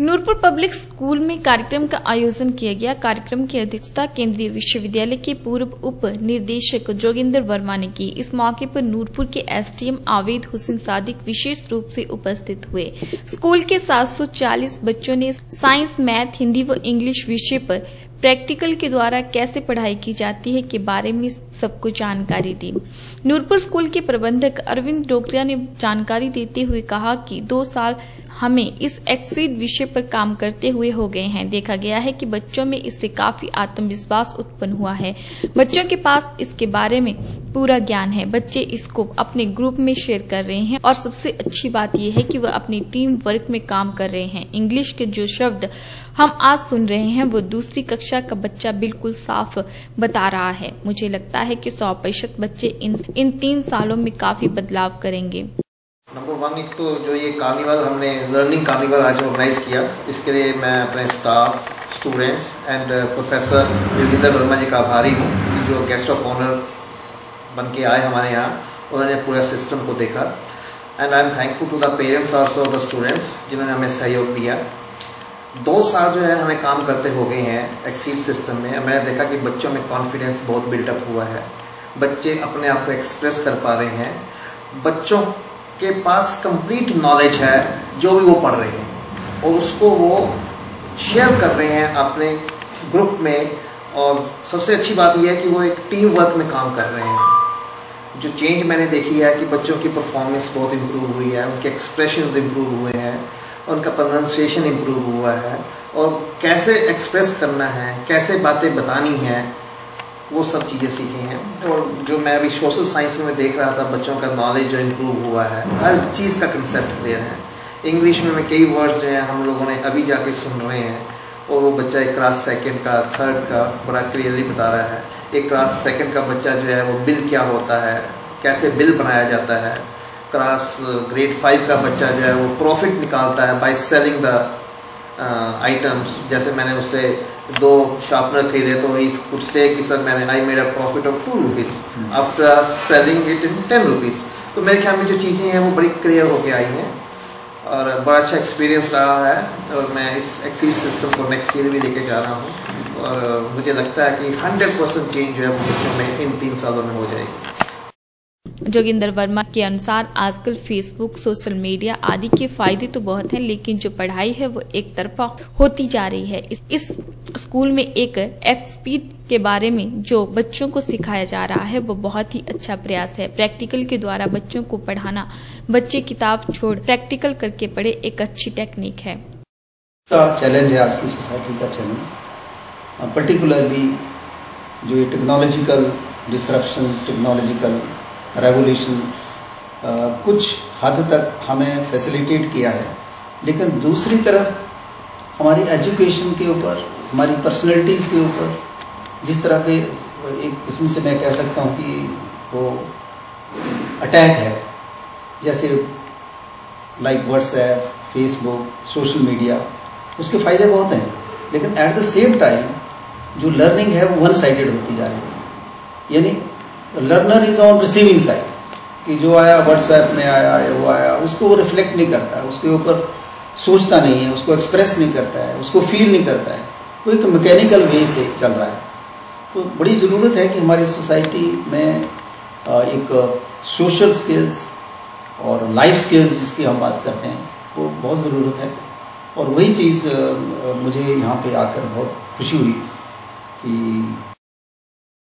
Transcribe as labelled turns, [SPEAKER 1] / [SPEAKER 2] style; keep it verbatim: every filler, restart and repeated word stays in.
[SPEAKER 1] Nurpur public school में कार्यक्रम का आयोजन किया गया। कार्यक्रम की अध्यक्षता केंद्रीय विश्वविद्यालय के पूर्व उप निर्देशक जोगिंदर वर्मा ने की। इस मौके पर नूरपुर के एसडीएम आवेद हुसैन सादिक विशेष रूप से उपस्थित हुए। स्कूल के सात सौ चालीस बच्चों ने साइंस, मैथ, हिंदी व इंग्लिश विषय पर प्रैक्टिकल के द्वारा कैसे पढ़ाई की जाती है के बारे में सबको जानकारी दी। नूरपुर स्कूल के प्रबंधक अरविंद डोगरिया ने जानकारी देते हुए कहा कि दो साल हमें इस एक्सीड विषय पर काम करते हुए हो गए हैं। देखा गया है कि बच्चों में इससे काफी आत्मविश्वास उत्पन्न हुआ है। बच्चों के पास इसके बारे में पूरा ज्ञान है। बच्चे इसको अपने ग्रुप में शेयर कर रहे हैं और सबसे अच्छी बात यह है कि वह अपनी टीम वर्क में काम कर रहे हैं। इंग्लिश के जो शब्द हम आज सुन रहे हैं वो दूसरी कक्षा का बच्चा बिल्कुल साफ बता रहा है। मुझे लगता है कि सौ प्रतिशत बच्चे इन इन तीन सालों में काफी बदलाव करेंगे।
[SPEAKER 2] नंबर वन, एक तो जो ये कार्निवल हमने लर्निंग कार्निवल आज ऑर्गेनाइज किया, इसके लिए मैं अपने staff, students and professor Joginder Verma ji का आभारी हूँ कि जो गेस्ट ऑफ ऑनर बन के आए हमारे यहाँ, उन्होंने पूरा सिस्टम को देखा। And I am thankful to the parents also the students जिन्होंने हमें सहयोग दिया। दो साल जो है हमें काम करते हो गए हैं एक्सीड सिस्टम में। मैंने देखा कि बच्चों में कॉन्फिडेंस बहुत बिल्डअप हुआ है। बच्चे अपने आप को एक्सप्रेस कर पा रहे हैं। बच्चों के पास कंप्लीट नॉलेज है जो भी वो पढ़ रहे हैं और उसको वो शेयर कर रहे हैं अपने ग्रुप में। और सबसे अच्छी बात यह है कि वो एक टीम वर्क में काम कर रहे हैं। जो चेंज मैंने देखी है कि बच्चों की परफॉर्मेंस बहुत इम्प्रूव हुई है, उनके एक्सप्रेशंस इम्प्रूव हुए हैं, उनका प्रोनाउंसिएशन इम्प्रूव हुआ है और कैसे एक्सप्रेस करना है, कैसे बातें बतानी हैं, वो सब चीज़ें सीखी हैं। और जो मैं अभी सोशल साइंस में देख रहा था, बच्चों का नॉलेज जो इम्प्रूव हुआ है, हर चीज़ का कंसेप्ट क्लियर है। इंग्लिश में मैं कई वर्ड्स जो हैं हम लोगों ने अभी जाके सुन रहे हैं और वो बच्चा एक क्लास सेकंड का, थर्ड का बड़ा क्लियरली बता रहा है। एक क्लास सेकंड का बच्चा जो है वो बिल क्या होता है, कैसे बिल बनाया जाता है। क्लास ग्रेड फाइव का बच्चा जो है वो प्रॉफिट निकालता है बाय सेलिंग द आइटम्स। जैसे मैंने उससे दो शार्पनर खरीदे तो इस कुछ से कि सर मैंने I made a profit of two rupees after selling it in ten rupees. तो मेरे ख्याल में जो चीज़ें हैं वो बड़ी क्लियर होके आई हैं और बड़ा अच्छा एक्सपीरियंस रहा है। और मैं इस एक्सीड सिस्टम को नेक्स्ट ईयर भी लेके जा रहा हूँ और मुझे लगता है कि हंड्रेड परसेंट चेंज जो है वो बच्चों में इन तीन सालों में हो जाएगी।
[SPEAKER 1] जोगिंदर वर्मा के अनुसार आजकल फेसबुक, सोशल मीडिया आदि के फायदे तो बहुत हैं, लेकिन जो पढ़ाई है वो एक तरफा होती जा रही है। इस, इस स्कूल में एक एक्सपीड के बारे में जो बच्चों को सिखाया जा रहा है वो बहुत ही अच्छा प्रयास है। प्रैक्टिकल के द्वारा बच्चों को पढ़ाना, बच्चे किताब छोड़ प्रैक्टिकल करके पढ़े, एक अच्छी टेक्निक है।
[SPEAKER 3] चैलेंज है आज की सोसाइटी का चैलेंज, पर्टिकुलरली जो ये टेक्नोलॉजिकल डिसरप्शंस, टेक्नोलॉजिकल रेवोल्यूशन कुछ हद तक हमें फैसिलिटेट किया है, लेकिन दूसरी तरफ हमारी एजुकेशन के ऊपर, हमारी पर्सनैलिटीज़ के ऊपर जिस तरह के एक किस्म से मैं कह सकता हूँ कि वो अटैक है, जैसे like WhatsApp, Facebook, social media, उसके फ़ायदे बहुत हैं, लेकिन एट द सेम टाइम जो लर्निंग है वो वन साइडेड होती जा रही है। यानी learner is on receiving side, कि जो आया व्हाट्सएप में आया या वो आया उसको वो रिफ्लेक्ट नहीं करता है, उसके ऊपर सोचता नहीं है, उसको एक्सप्रेस नहीं करता है, उसको फील नहीं करता है, वो एक मैकेनिकल वे से चल रहा है। तो बड़ी ज़रूरत है कि हमारी सोसाइटी में एक सोशल स्किल्स और लाइफ स्किल्स जिसकी हम बात करते हैं वो बहुत ज़रूरत है। और वही चीज़ मुझे यहाँ पे आकर बहुत खुशी हुई कि